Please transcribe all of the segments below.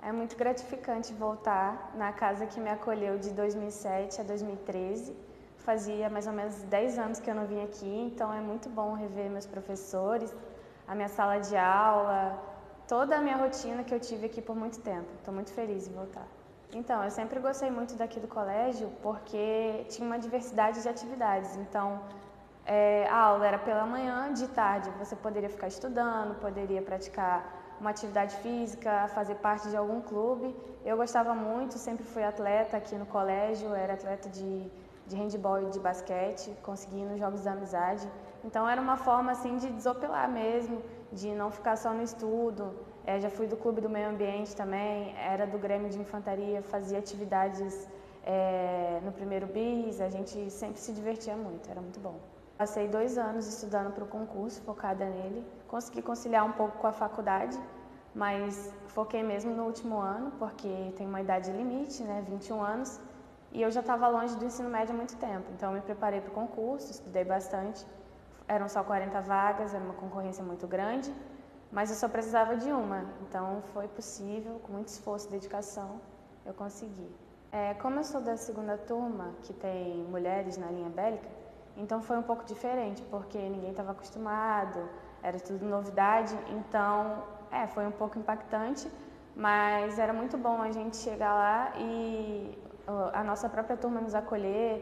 É muito gratificante voltar na casa que me acolheu de 2007 a 2013. Fazia mais ou menos 10 anos que eu não vim aqui, então é muito bom rever meus professores, a minha sala de aula, toda a minha rotina que eu tive aqui por muito tempo. Estou muito feliz em voltar. Então, eu sempre gostei muito daqui do colégio porque tinha uma diversidade de atividades. Então, a aula era pela manhã, de tarde você poderia ficar estudando, poderia praticar uma atividade física, fazer parte de algum clube. Eu gostava muito, sempre fui atleta aqui no colégio, era atleta de handebol e de basquete, consegui ir nos jogos da amizade. Então era uma forma assim de desopilar mesmo, de não ficar só no estudo. Já fui do clube do meio ambiente também, era do Grêmio de Infantaria, fazia atividades no primeiro bis, a gente sempre se divertia muito, era muito bom. Passei 2 anos estudando para o concurso, focada nele. Consegui conciliar um pouco com a faculdade, mas foquei mesmo no último ano, porque tem uma idade limite, né, 21 anos, e eu já estava longe do ensino médio há muito tempo. Então eu me preparei para o concurso, estudei bastante. Eram só 40 vagas, era uma concorrência muito grande, mas eu só precisava de uma. Então foi possível, com muito esforço e dedicação, eu consegui. Como eu sou da segunda turma, que tem mulheres na linha bélica, então foi um pouco diferente, porque ninguém estava acostumado, era tudo novidade, então foi um pouco impactante, mas era muito bom a gente chegar lá e a nossa própria turma nos acolher,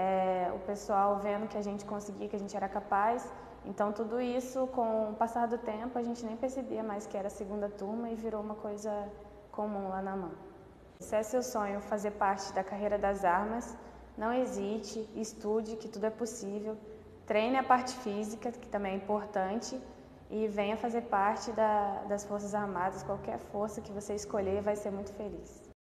o pessoal vendo que a gente conseguia, que a gente era capaz. Então tudo isso, com o passar do tempo, a gente nem percebia mais que era a segunda turma e virou uma coisa comum lá na MAN. Se é seu sonho fazer parte da carreira das armas, não hesite, estude, que tudo é possível. Treine a parte física, que também é importante, e venha fazer parte das Forças Armadas. Qualquer força que você escolher vai ser muito feliz.